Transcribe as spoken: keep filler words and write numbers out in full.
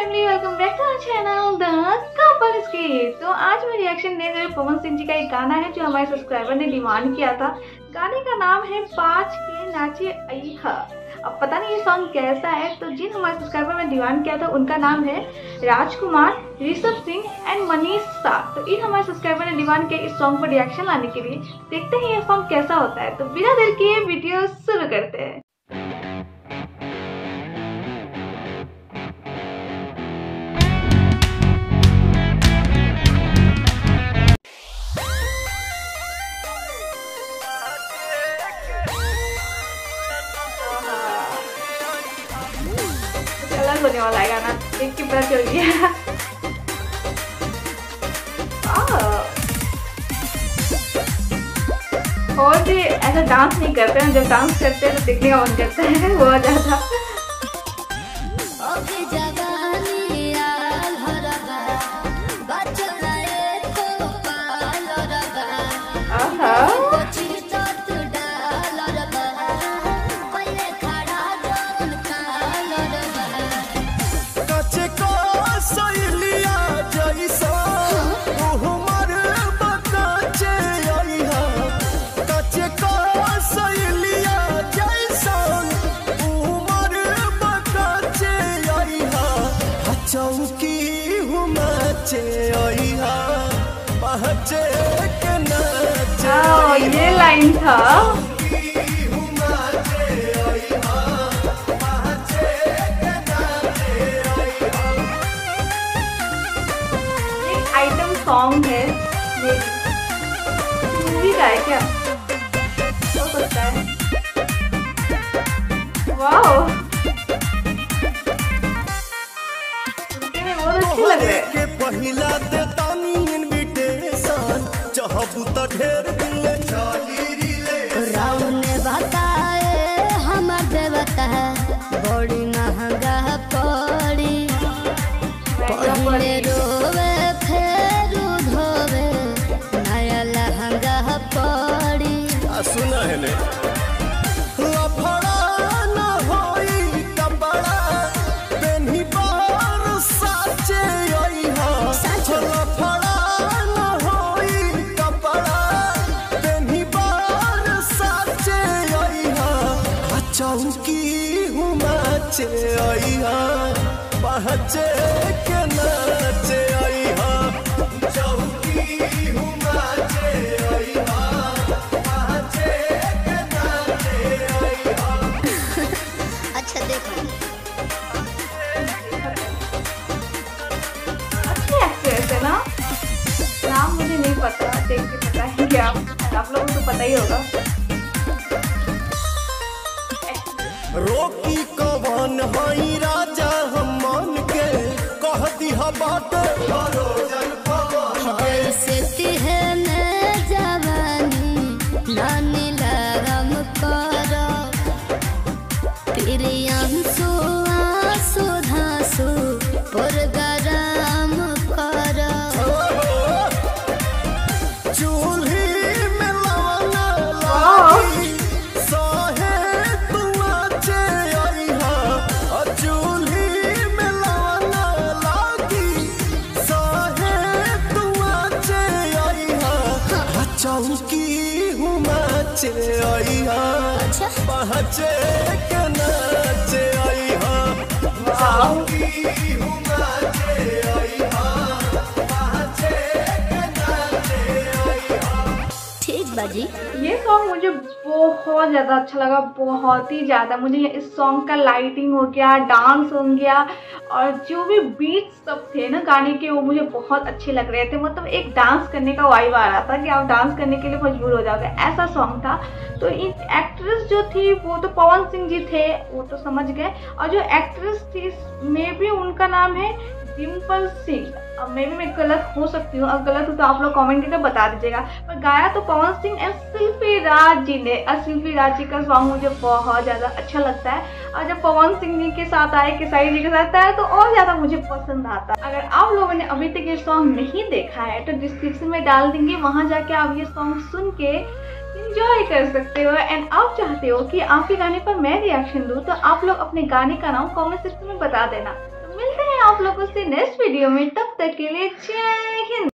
Family, welcome back to our channel the couple script. तो आज मैं रिएक्शन दे रही हूँ पवन सिंह जी का एक गाना है जो हमारे सब्सक्राइबर ने डिमांड किया था। गाने का नाम है पाँच के नाचे अइहा। अब पता नहीं ये सॉन्ग कैसा है, तो जिन हमारे सब्सक्राइबर ने डिमांड किया था उनका नाम है राजकुमार, ऋषभ सिंह एंड मनीष शाह। तो इन हमारे सब्सक्राइबर ने डिमांड किया इस सॉन्ग पर रिएक्शन लाने के लिए। देखते हैं ये सॉन्ग कैसा होता है। तो बिना देर किए वीडियो शुरू करते हैं। अलग होने वाला है गाना, देख के पता चल गया। और भी ऐसा डांस नहीं करते हैं, जब डांस करते हैं तो देखने का मन करता है बहुत ज्यादा। चौकी हुमाचे अइहा पहचे के नाचे। ओ, ये लाइन था। एक आइटम सॉन्ग है, ये मूवी का है क्या हो सकता है। वाओ, के पहिला देतानी इनविटेशन चाहबू त ढेर दिल चली रिले। राम ने बताए हमर देवता बड़ी महंगा पड़ी, पहले रोवे फिर धोवे नया लहंगा पड़ी। आ सुना है ने लफड़ा न होई कपड़ा पेन्ही बार साचे अइहा। लफड़ा न होई कपड़ा पेन्ही बार साचे अइहा। चौकी हुमाचे अइहा पहचे के नाचे अइहा। चौकी हुमाचे अइहा पहचे के नाचे अइहा। अच्छा देखो, अच्छी एक्ट्रेस है ना, नाम मुझे नहीं पता, देख के पता है कि आप आप लोगों को तो पता ही होगा। रोकी कवन हई राजा हम मन के कह दिहा बाटे भरोजन पवन के। ऐसे तिहने जवानी नानी लगम करो, प्रियांशु आंसू धांसू पुरगराम करो। चूल्ही में लवना लागी सहे तू आचे अइहा। चूल्ही में लवना लागी सहे तू आचे अइहा। चौकी हुमाचे अइहा पहचे के नाचे अइहा। चौकी हुमाचे अइहा पहचे के नाचे अइहा। ठीक बाजी। ये सॉन्ग मुझे बहुत ज़्यादा अच्छा लगा, बहुत ही ज़्यादा। मुझे इस सॉन्ग का लाइटिंग हो गया, डांस हो गया, और जो भी बीट्स सब थे ना गाने के, वो मुझे बहुत अच्छे लग रहे थे। मतलब एक डांस करने का वाइब आ रहा था कि आप डांस करने के लिए मजबूर हो जाओगे, ऐसा सॉन्ग था। तो इन एक्ट्रेस जो थी वो तो पवन सिंह जी थे, वो तो समझ गए। और जो एक्ट्रेस थी मे भी उनका नाम है डिम्पल सिंह। अब मे भी मैं गलत हो सकती हूँ, अब गलत हो तो आप लोग कमेंट करके बता दीजिएगा। पर गाया तो पवन सिंह एंड शिल्पी राज जी ने। और शिल्पी राज जी का सॉन्ग मुझे बहुत ज़्यादा अच्छा लगता है, और जब पवन सिंह जी के साथ आए, खेसारी जी के साथ आए, तो और ज़्यादा मुझे पसंद आता है। अगर आप लोगों ने अभी तक ये सॉन्ग नहीं देखा है तो डिस्क्रिप्शन में डाल देंगे, वहाँ जाके आप ये सॉन्ग सुन के इंजॉय कर सकते हो। एंड आप चाहते हो कि आपके गाने पर मैं रिएक्शन दूँ, तो आप लोग अपने गाने का नाम कमेंट सेक्शन में बता देना। तो मिलते हैं आप आप लोगों से नेक्स्ट वीडियो में, तब तक के लिए जय हिंद।